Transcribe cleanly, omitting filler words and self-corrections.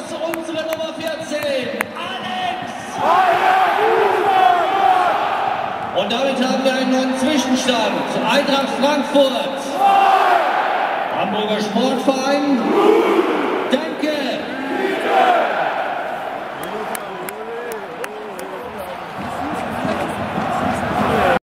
unsere Nummer 14, Alex! Und damit haben wir einen neuen Zwischenstand. Eintracht Frankfurt, Hamburger Sportverein, Danke!